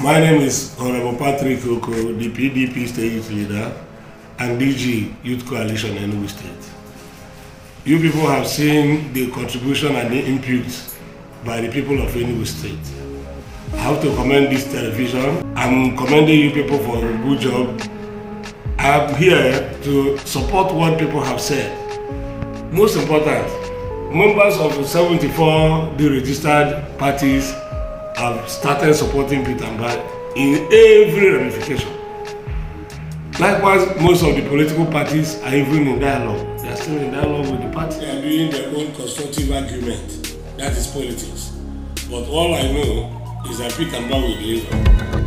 My name is Honorable Patrick Oko, the PDP State Youth Leader and DG Youth Coalition in Enugu State. You people have seen the contribution and the input by the people of Enugu State. I have to commend this television. I'm commending you people for a good job. I'm here to support what people have said. Most important, members of the 74 deregistered parties have started supporting Peter Mbad in every ramification. Likewise, most of the political parties are even in dialogue. They are still in dialogue with the party. They are doing their own constructive argument. That is politics. But all I know is that Peter Mbad will deliver.